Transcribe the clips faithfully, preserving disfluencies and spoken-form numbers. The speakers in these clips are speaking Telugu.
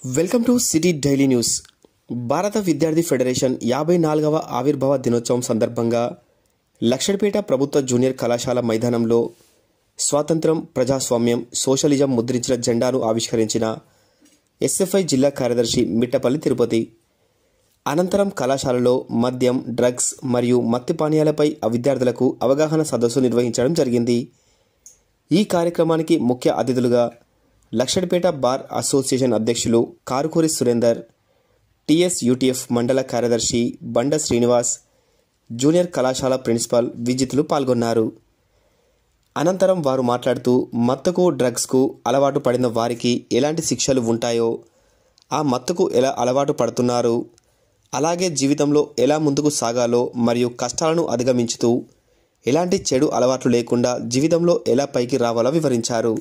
Welcome to city daily news. భారత విద్యార్థి ఫెడరేషన్ యాభై నాలుగవ ఆవిర్భావ దినోత్సవం సందర్భంగా లక్షడిపేట ప్రభుత్వ జూనియర్ కళాశాల మైదానంలో స్వాతంత్రం, ప్రజాస్వామ్యం, సోషలిజం ముద్రించిన జెండాను ఆవిష్కరించిన ఎస్ఎఫ్ఐ జిల్లా కార్యదర్శి మిట్టపల్లి తిరుపతి. అనంతరం కళాశాలలో మద్యం, డ్రగ్స్ మరియు మత్తు పానీయాలపై విద్యార్థులకు అవగాహన సదస్సు నిర్వహించడం జరిగింది. ఈ కార్యక్రమానికి ముఖ్య అతిథులుగా లక్షడిపేట బార్ అసోసియేషన్ అధ్యక్షులు కారుకూరి సురేందర్, టీఎస్ యూటీఎఫ్ మండల కార్యదర్శి బండ శ్రీనివాస్, జూనియర్ కళాశాల ప్రిన్సిపాల్ విజితులు పాల్గొన్నారు. అనంతరం వారు మాట్లాడుతూ మత్తుకు, డ్రగ్స్కు అలవాటు పడిన వారికి ఎలాంటి శిక్షలు ఉంటాయో, ఆ మత్తుకు ఎలా అలవాటు పడుతున్నారు, అలాగే జీవితంలో ఎలా ముందుకు సాగాలో మరియు కష్టాలను అధిగమించుతూ ఎలాంటి చెడు అలవాట్లు లేకుండా జీవితంలో ఎలా పైకి రావాలో వివరించారు.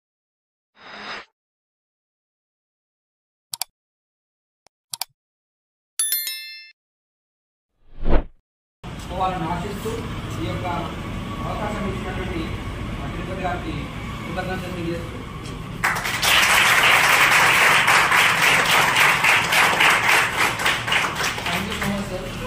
వాళ్ళని ఆశిస్తూ ఈ యొక్క అవకాశం ఇచ్చినటువంటి తిరుపతి గారికి కృతజ్ఞతలు తెలియజేస్తూ thank you so much sir.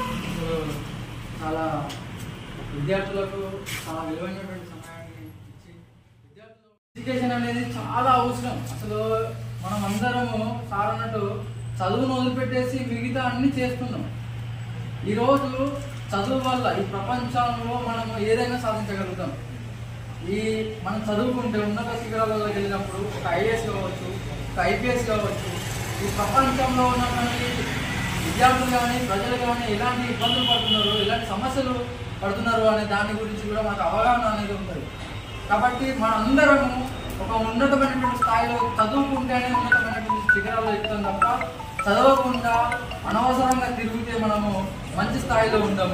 చాలా విద్యార్థులకు చాలా విలువైనటువంటి సమయాన్ని ఇచ్చి విద్యార్థులు ఎడ్యుకేషన్ అనేది చాలా అవసరం. అసలు మనం అందరము సార్ అన్నట్టు చదువును వదిలిపెట్టేసి మిగతా అన్ని చేస్తున్నాం. ఈరోజు చదువు వల్ల ఈ ప్రపంచంలో మనం ఏదైనా సాధించగలుగుతాం. ఈ మనం చదువుకుంటే ఉన్నత శిఖరాలకు వెళ్ళినప్పుడు ఒక ఐఏఎస్ కావచ్చు, ఒక ఐపీఎస్ కావచ్చు, ఈ ప్రపంచంలో ఉన్నటువంటి విద్యార్థులు కానీ ప్రజలు కానీ ఎలాంటి ఇబ్బందులు పడుతున్నారు, ఎలాంటి సమస్యలు పడుతున్నారు అనే దాని గురించి కూడా మనకు అవగాహన అనేది ఉంటుంది. కాబట్టి మనందరము ఒక ఉన్నతమైనటువంటి స్థాయిలో చదువుకుంటేనే ఉన్నతమైనటువంటి శిఖరాల్లో ఎక్కుతాం తప్ప చదవకుండా అనవసరంగా తిరిగితే మనము మంచి స్థాయిలో ఉండము.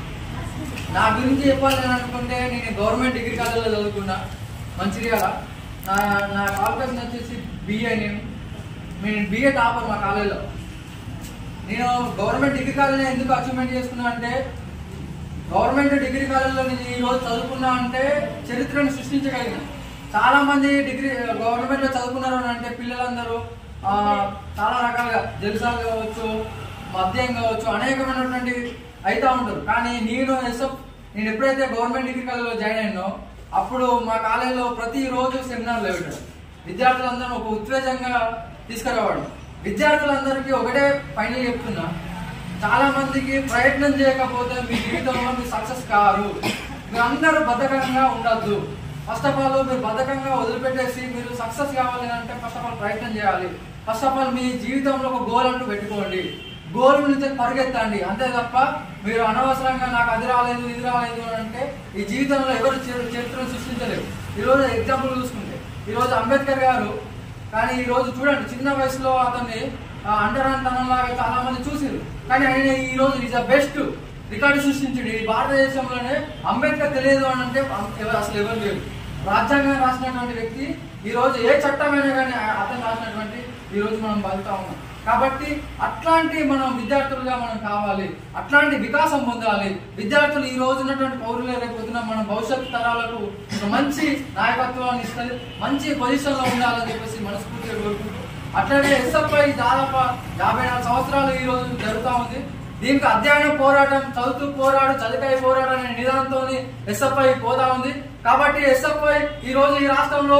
నా గురించి చెప్పాలి అని అనుకుంటే నేను గవర్నమెంట్ డిగ్రీ కాలేజీలో చదువుకున్నా మంచిర్యాల. నా నా క్వాలిఫికేషన్ వచ్చేసి బిఏ. నేను నేను బిఏ టాపర్ మా కాలేజీలో. నేను గవర్నమెంట్ డిగ్రీ కాలేజీలో ఎందుకు అచీవ్మెంట్ చేసుకున్నా అంటే గవర్నమెంట్ డిగ్రీ కాలేజీలో నేను ఈరోజు చదువుకున్నా అంటే చరిత్రను సృష్టించగలిగిన. చాలామంది డిగ్రీ గవర్నమెంట్లో చదువుకున్నారు అని అంటే పిల్లలందరూ చాలా రకాలుగా జల్సాలు కావచ్చు, మద్యం కావచ్చు, అనేకమైనటువంటి అవుతూ ఉంటారు. కానీ నేను ఎస్ఎఫ్ నేను ఎప్పుడైతే గవర్నమెంట్ డిగ్రీ కాలేజీలో జాయిన్ అయినో అప్పుడు మా కాలేజీలో ప్రతిరోజు సెమినార్లు పెట్టాడు. విద్యార్థులందరూ ఒక ఉత్తేజంగా తీసుకురావాడు. విద్యార్థులందరికీ ఒకటే ఫైనల్ చెప్తున్నా, చాలా మందికి ప్రయత్నం చేయకపోతే మీ జీవితంలో మీరు సక్సెస్ కారు. మీరు అందరూ బద్ధకంగా ఉండద్దు. ఫస్ట్ ఆఫ్ ఆల్ మీరు బద్ధకంగా వదిలిపెట్టేసి మీరు సక్సెస్ కావాలి అంటే ఫస్ట్ ఆఫ్ ఆల్ ప్రయత్నం చేయాలి. ఫస్ట్ ఆఫ్ ఆల్ మీ జీవితంలో ఒక గోల్ అంటూ పెట్టుకోండి. గోల్ నుంచి పరిగెత్తండి. అంతే తప్ప మీరు అనవసరంగా నాకు అది రాలేదు ఇది రాలేదు అని అంటే ఈ జీవితంలో ఎవరు చరిత్రను సృష్టించలేరు. ఈరోజు ఎగ్జాంపుల్ చూసుకుంటే ఈరోజు అంబేద్కర్ గారు, కానీ ఈరోజు చూడండి చిన్న వయసులో అతన్ని అంటరానితనంలాగా చాలా మంది చూసారు. కానీ ఆయన ఈరోజు ఈజ్ ద బెస్ట్ రికార్డు సృష్టించాడు. ఈ భారతదేశంలోనే అంబేద్కర్ తెలియదు అని అంటే అసలు ఎవరు లేరు. రాజ్యాంగం రాసినటువంటి వ్యక్తి ఈరోజు ఏ చట్టమైనా కానీ అతను రాసినటువంటి ఈరోజు మనం బతుకుతా ఉన్నాం. కాబట్టి అట్లాంటి మనం విద్యార్థులుగా మనం కావాలి, అట్లాంటి వికాసం పొందాలి. విద్యార్థులు ఈ రోజు ఉన్నటువంటి పౌరులే రేపొద్దున మన భవిష్యత్ తరాలకు ఒక మంచి నాయకత్వాన్ని ఇస్తుంది, మంచి పొజిషన్లో ఉండాలని చెప్పేసి మనస్ఫూర్తిగా కోరుకుంటూ అట్లానే ఎస్ఎఫ్ఐ దాదాపు యాభై నాలుగు సంవత్సరాలు ఈ రోజు జరుగుతూ ఉంది. దీనికి అధ్యయన పోరాటం, చదువుతూ పోరాడు చదువుకాయ పోరాటం అనే నిదానంతో ఎస్ఎఫ్ఐ పోతా ఉంది. కాబట్టి ఎస్ఎఫ్ఐ ఈ రోజు ఈ రాష్ట్రంలో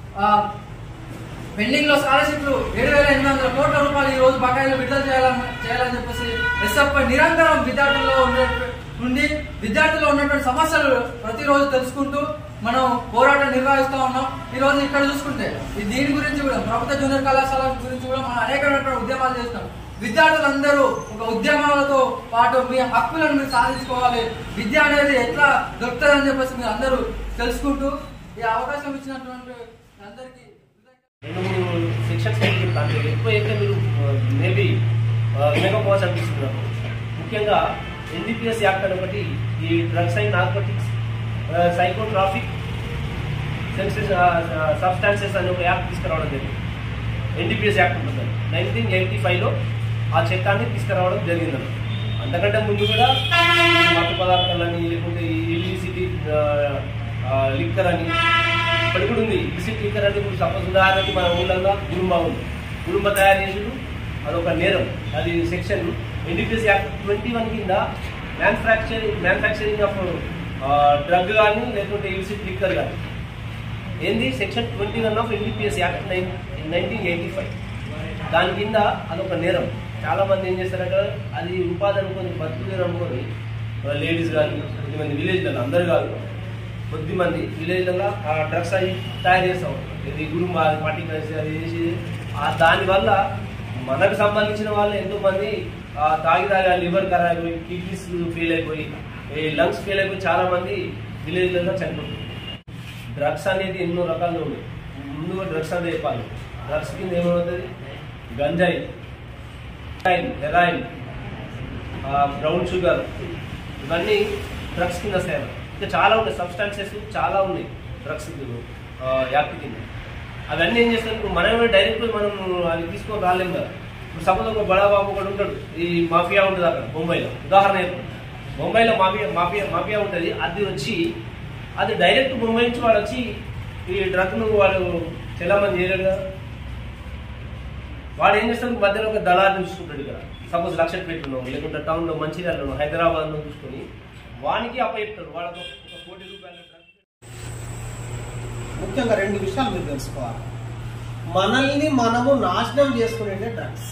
పెండింగ్ లో స్కాలర్షిప్లు ఏడు వేల ఎనిమిది వందల కోట్ల రూపాయలు ఈ రోజు బకాయిలు విడుదల చేయాలని చేయాలని చెప్పేసి ఎస్ఎఫ్ఐ నిరంతరం విద్యార్థుల్లో నుండి విద్యార్థుల్లో ఉన్నటువంటి సమస్యలు ప్రతిరోజు తెలుసుకుంటూ మనం పోరాటం నిర్వహిస్తూ ఉన్నాం. ఈ రోజు ఇక్కడ చూసుకుంటే దీని గురించి కూడా ప్రభుత్వ జూనియర్ కళాశాల గురించి కూడా మనం అనేకమైనటువంటి ఉద్యమాలు చేస్తాం. విద్యార్థులందరూ ఒక ఉద్యమాలతో పాటు మీ హక్కులను మీరు సాధించుకోవాలి. విద్య అనేది ఎట్లా దొరుకుతుందని చెప్పేసి మీరు అందరూ తెలుసుకుంటూ ఈ అవకాశం ఇచ్చినటువంటి అందరికీ రెండు మూడు సెక్షన్స్ అంటే ఎక్కువ అయితే మీరు మేబీ వినకపోవచ్చు అనిపిస్తున్నారు. ముఖ్యంగా ఎన్డీపీఎస్ యాక్ట్ అని ఒకటి ఈ drugs and narcotics, psychotropic substances అనే ఒక యాక్ట్ తీసుకురావడం జరిగింది. ఎన్డీపీఎస్ యాక్ట్ ఉంటుంది నైన్టీన్ ఎయిటీ ఫైవ్లో ఆ చట్టాన్ని తీసుకురావడం జరిగింది. అంతకంటే ముందు కూడా మత్తు పదార్థాలని లేకుంటే ఇల్లిసిటీ లిక్కర్ అని ఇప్పటికి కూడా ఉంది. ఇల్లిసిటీ లిక్కర్ అంటే ఇప్పుడు సపోజ్ ఉదాహరణకి మన ఊళ్ళల్లో గురుంబా ఉంది. కుటుంబ తయారు చేసుడు అదొక నేరం. అది section NDPS act twenty one కింద మ్యానుఫ్యాక్చరింగ్ మ్యానుఫ్యాక్చరింగ్ ఆఫ్ డ్రగ్ కానీ లేకుంటే ఇల్సిట్ లిక్కర్ కానీ ఏంది section twenty one of NDPS act nine nineteen eighty five దాని కింద అదొక నేరం. చాలా మంది ఏం చేస్తారంటే అది ఉపాధి అనుకొని బతుకుదేరు అనుకొని లేడీస్ కానీ కొద్దిమంది విలేజ్లలో అందరు కాదు కొద్దిమంది విలేజ్లలో ఆ డ్రగ్స్ అవి తయారు చేస్తాం. ఇది గురు పార్టీ కలిసి అది చేసి దానివల్ల మనకు సంబంధించిన వాళ్ళు ఎంతోమంది తాగి తాగి లివర్ ఖరాబ్ అయిపోయి కిడ్నీస్ ఫెయిల్ అయిపోయి లంగ్స్ ఫెయిల్ అయిపోయి చాలా మంది విలేజ్లలో చనిపోతుంది. డ్రగ్స్ అనేది ఎన్నో రకాలు ఉన్నాయి. ముందుగా డ్రగ్స్ అనేది చెప్పాలి. డ్రగ్స్ కింద ఏమవుతుంది గంజాయి, హెరాయిన్, బ్రౌన్ షుగర్ ఇవన్నీ డ్రగ్స్ కింద వస్తాయి. ఇంకా చాలా ఉన్నాయి సబ్స్టాన్సెస్ చాలా ఉన్నాయి డ్రగ్స్ యాక్ట్ కింద. అవన్నీ ఏం చేస్తాం ఇప్పుడు మనమే డైరెక్ట్ మనం అది తీసుకొని రాలేము కదా. ఇప్పుడు సపోజ్ ఒక బడాబాబు ఒకటి ఉంటాడు, ఈ మాఫియా ఉంటుంది అక్కడ ముంబైలో. ఉదాహరణ ముంబైలో మాఫియా మాఫియా మాఫియా ఉంటుంది. అది వచ్చి అది డైరెక్ట్ ముంబై నుంచి వాడు వచ్చి ఈ డ్రగ్ను వాడు చాలా మంది చేయలేడు కదా. వాడు ఏం చేస్తాడు మధ్యలో ఒక దళాన్ని చూసుకుంటాడు. ఇక్కడ సపోజ్ లక్షపేటలో లేకుంటే టౌన్లో మంచిర్యాలలో హైదరాబాద్లో చూసుకొని వానికి అప్పచెప్తాడు. వాళ్ళకు ఒక కోటి రూపాయల డ్రగ్. ముఖ్యంగా రెండు విషయాలు మీరు తెలుసుకోవాలి. మనల్ని మనము నాశనం చేసుకునే డ్రగ్స్,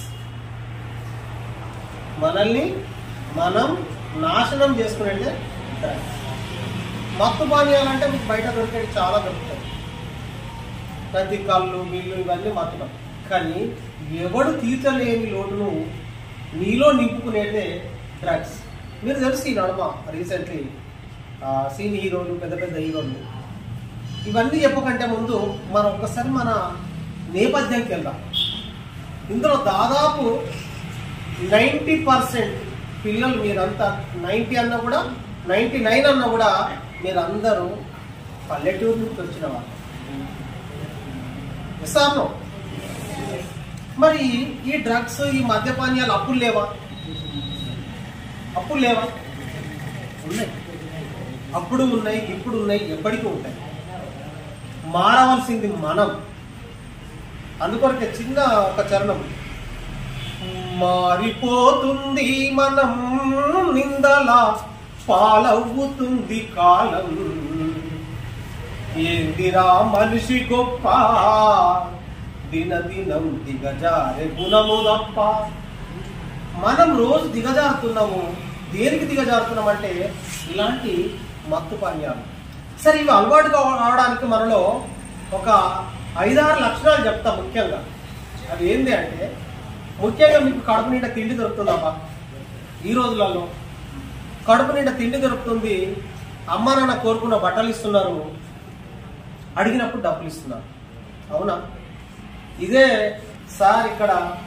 మనల్ని మనం నాశనం చేసుకునే డ్రగ్స్. మత్తు పానీయాలంటే మీకు బయట దొరికేది చాలా దొరుకుతాయి. ప్రతి కళ్ళు బిల్లు ఇవన్నీ మత్తు. కానీ ఎవడు తీర్చలేని లోటును నీలో నింపుకునేదే డ్రగ్స్. మీరు తెలిసి నడమ రీసెంట్లీ సీన్ హీరోలు పెద్ద పెద్ద హీరోలు ఇవన్నీ చెప్పకంటే ముందు మనం ఒక్కసారి మన నేపథ్యంకి వెళ్దాం. ఇందులో దాదాపు నైంటీ పర్సెంట్ పిల్లలు మీరంతా నైంటీ అన్నా కూడా నైంటీ నైన్ అన్నా కూడా మీరందరూ పల్లెటూరు నుంచి వచ్చిన వాళ్ళు. సార్ను మరి ఈ డ్రగ్స్ ఈ మద్యపానీయాలు అప్పులు లేవా? అప్పులు లేవా? ఉన్నాయి. అప్పుడు ఉన్నాయి, ఇప్పుడు ఉన్నాయి, ఎప్పటికీ ఉంటాయి. మారవలసింది మనం. అందుకొరకే చిన్న ఒక చరణం. మారిపోతుంది మనం నిందలా పాలవుతుంది కాలం, ఏందిరా మనిషి గొప్ప దినదినం దిగజారే గుణము తప్ప. మనం రోజు దిగజారుతున్నాము. దేనికి దిగజారుతున్నాం అంటే ఇలాంటి మత్తు పానీయాలు. సరే ఇవి అలవాటు కావడానికి మనలో ఒక ఐదారు లక్షణాలు చెప్తా. ముఖ్యంగా అవి ఏంటి అంటే, ముఖ్యంగా మీకు కడుపు నిండా తిండి దొరుకుతుందమ్మా. ఈ రోజులలో కడుపు నిండా తిండి దొరుకుతుంది. అమ్మ నాన్న కోరుకున్న బట్టలు ఇస్తున్నారు, అడిగినప్పుడు డబ్బులు ఇస్తున్నారు. అవునా? ఇదే సార్ ఇక్కడ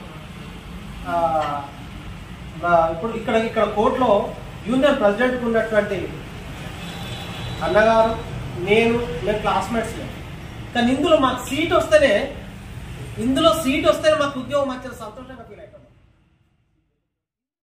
ఇప్పుడు ఇక్కడ ఇక్కడ కోర్టులో యూనియన్ ప్రెసిడెంట్కి ఉన్నటువంటి అన్నగారు నేను మేము క్లాస్మేట్స్. కానీ ఇందులో మాకు సీట్ వస్తేనే ఇందులో సీట్ వస్తేనే మాకు ఉద్యోగం వచ్చిన సంతోషంగా ఫీల్ అవుతాం.